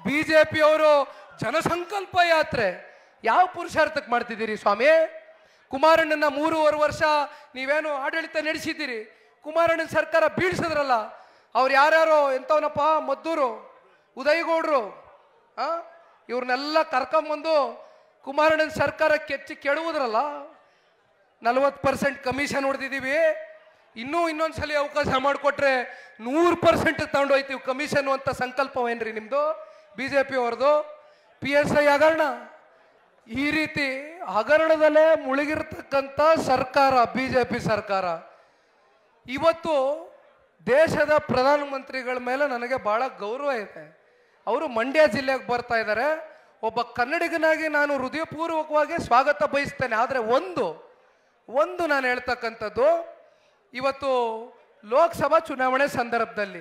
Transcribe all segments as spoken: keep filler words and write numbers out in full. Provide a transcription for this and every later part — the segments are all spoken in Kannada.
ಬಿಜೆಪಿಯವರು ಜನಸಂಕಲ್ಪ ಯಾತ್ರೆ ಯಾವ ಪುರುಷಾರ್ಥಕ್ಕೆ ಮಾಡ್ತಿದ್ದೀರಿ ಸ್ವಾಮಿ? ಕುಮಾರಣ್ಣನ ಮೂರುವರೆ ವರ್ಷ ನೀವೇನು ಆಡಳಿತ ನಡೆಸಿದ್ದೀರಿ, ಕುಮಾರಣ್ಣನ ಸರ್ಕಾರ ಬೀಳ್ಸಿದ್ರಲ್ಲ, ಅವ್ರು ಯಾರ್ಯಾರೋ ಎಂಥವನಪ್ಪ, ಮದ್ದೂರು ಉದಯಗೌಡರು, ಆ ಇವ್ರನ್ನೆಲ್ಲ ಕರ್ಕೊಂಬಂದು ಕುಮಾರಣ್ಣನ ಸರ್ಕಾರ ಕೆಚ್ಚಿ ಕೆಡುವುದ್ರಲ್ಲ, ನಲ್ವತ್ತು ಪರ್ಸೆಂಟ್ ಕಮಿಷನ್ ಹೊಡೆದಿದ್ದೀವಿ, ಇನ್ನೂ ಇನ್ನೊಂದ್ಸಲಿ ಅವಕಾಶ ಮಾಡಿಕೊಟ್ರೆ ನೂರು ಪರ್ಸೆಂಟ್ ತಗೊಂಡೋಯ್ತೀವಿ ಕಮಿಷನ್ ಅಂತ ಸಂಕಲ್ಪವೇನ್ರಿ ನಿಮ್ಮದು ಬಿ ಜೆ ಪಿ ಅವ್ರದ್ದು? ಪಿ ಎಸ್ ಐ ಹಗರಣ, ಈ ರೀತಿ ಹಗರಣದಲ್ಲೇ ಮುಳುಗಿರ್ತಕ್ಕಂಥ ಸರ್ಕಾರ ಬಿ ಜೆ ಪಿ ಸರ್ಕಾರ. ಇವತ್ತು ದೇಶದ ಪ್ರಧಾನಮಂತ್ರಿಗಳ ಮೇಲೆ ನನಗೆ ಭಾಳ ಗೌರವ ಇದೆ. ಅವರು ಮಂಡ್ಯ ಜಿಲ್ಲೆಗೆ ಬರ್ತಾ ಇದ್ದಾರೆ. ಒಬ್ಬ ಕನ್ನಡಿಗನಾಗಿ ನಾನು ಹೃದಯಪೂರ್ವಕವಾಗಿ ಸ್ವಾಗತ ಬಯಸ್ತೇನೆ. ಆದರೆ ಒಂದು ಒಂದು ನಾನು ಹೇಳ್ತಕ್ಕಂಥದ್ದು, ಇವತ್ತು ಲೋಕಸಭಾ ಚುನಾವಣೆ ಸಂದರ್ಭದಲ್ಲಿ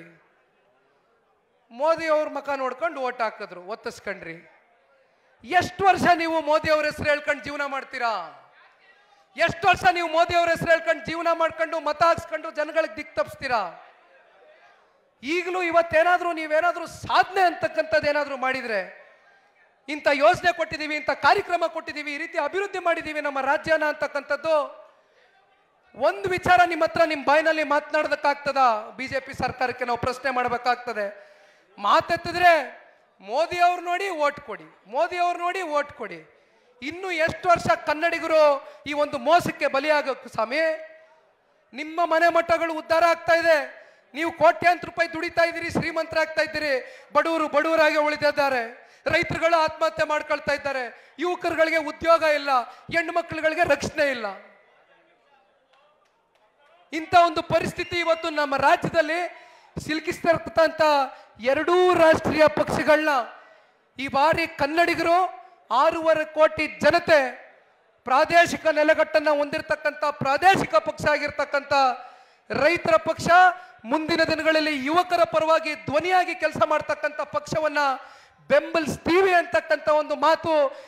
ಮೋದಿ ಅವ್ರ ಮುಖ ನೋಡ್ಕೊಂಡು ಓಟ್ ಹಾಕಿದ್ರು, ಒತ್ತಿಸ್ಕೊಂಡ್ರಿ. ಎಷ್ಟು ವರ್ಷ ನೀವು ಮೋದಿ ಅವ್ರ ಹೆಸರು ಹೇಳ್ಕೊಂಡು ಜೀವನ ಮಾಡ್ತೀರಾ? ಎಷ್ಟು ವರ್ಷ ನೀವು ಮೋದಿ ಅವ್ರ ಹೆಸರು ಹೇಳ್ಕೊಂಡು ಜೀವನ ಮಾಡ್ಕೊಂಡು ಮತ ಹಾಕ್ಸ್ಕೊಂಡು ಜನಗಳಿಗೆ ದಿಕ್ ತಪ್ಪಿಸ್ತೀರಾ? ಈಗಲೂ ಇವತ್ತೇನಾದ್ರೂ ನೀವೇನಾದ್ರೂ ಸಾಧನೆ ಅಂತಕ್ಕಂಥದ್ದು ಏನಾದ್ರೂ ಮಾಡಿದ್ರೆ, ಇಂಥ ಯೋಜನೆ ಕೊಟ್ಟಿದ್ದೀವಿ, ಇಂಥ ಕಾರ್ಯಕ್ರಮ ಕೊಟ್ಟಿದ್ದೀವಿ, ಈ ರೀತಿ ಅಭಿವೃದ್ಧಿ ಮಾಡಿದ್ದೀವಿ ನಮ್ಮ ರಾಜ್ಯನ ಅಂತಕ್ಕಂಥದ್ದು ಒಂದು ವಿಚಾರ ನಿಮ್ಮ ಹತ್ರ ನಿಮ್ಮ ಬಾಯಿನಲ್ಲಿ ಮಾತನಾಡೋದಕ್ಕಾಗ್ತದ? ಬಿಜೆಪಿ ಸರ್ಕಾರಕ್ಕೆ ನಾವು ಪ್ರಶ್ನೆ ಮಾಡಬೇಕಾಗ್ತದೆ. ಮಾತೆತ್ತಿದ್ರೆ ಮೋದಿ ಅವ್ರು ನೋಡಿ ಓಟ್ ಕೊಡಿ, ಮೋದಿ ಅವ್ರು ನೋಡಿ ಓಟ್ ಕೊಡಿ. ಇನ್ನು ಎಷ್ಟು ವರ್ಷ ಕನ್ನಡಿಗರು ಈ ಒಂದು ಮೋಸಕ್ಕೆ ಬಲಿಯಾಗಬೇಕು ಸ್ವಾಮಿ? ನಿಮ್ಮ ಮನೆ ಮಠಗಳು ಉದ್ಧಾರ ಆಗ್ತಾ ಇದೆ, ನೀವು ಕೋಟ್ಯಾಂತರ ರೂಪಾಯಿ ದುಡಿತಾ ಇದ್ದೀರಿ, ಶ್ರೀಮಂತರಾಗ್ತಾ ಇದ್ದೀರಿ, ಬಡವರು ಬಡವರಾಗಿ ಉಳಿದಿದ್ದಾರೆ, ರೈತರುಗಳು ಆತ್ಮಹತ್ಯೆ ಮಾಡ್ಕೊಳ್ತಾ ಇದ್ದಾರೆ, ಯುವಕರುಗಳಿಗೆ ಉದ್ಯೋಗ ಇಲ್ಲ, ಹೆಣ್ಣು ಮಕ್ಕಳುಗಳಿಗೆ ರಕ್ಷಣೆ ಇಲ್ಲ. ಇಂಥ ಒಂದು ಪರಿಸ್ಥಿತಿ ಇವತ್ತು ನಮ್ಮ ರಾಜ್ಯದಲ್ಲಿ ಸಿಲುಕಿಸ್ತಿರ್ತಕ್ಕಂಥ ಎರಡೂ ರಾಷ್ಟ್ರೀಯ ಪಕ್ಷಗಳನ್ನ ಈ ಬಾರಿ ಕನ್ನಡಿಗರು, ಆರೂವರೆ ಕೋಟಿ ಜನತೆ, ಪ್ರಾದೇಶಿಕ ನೆಲೆಗಟ್ಟನ್ನು ಹೊಂದಿರತಕ್ಕಂಥ ಪ್ರಾದೇಶಿಕ ಪಕ್ಷ ಆಗಿರ್ತಕ್ಕಂಥ ರೈತರ ಪಕ್ಷ, ಮುಂದಿನ ದಿನಗಳಲ್ಲಿ ಯುವಕರ ಪರವಾಗಿ ಧ್ವನಿಯಾಗಿ ಕೆಲಸ ಮಾಡ್ತಕ್ಕಂಥ ಪಕ್ಷವನ್ನ ಬೆಂಬಲಿಸ್ತೀವಿ ಅಂತಕ್ಕಂಥ ಒಂದು ಮಾತು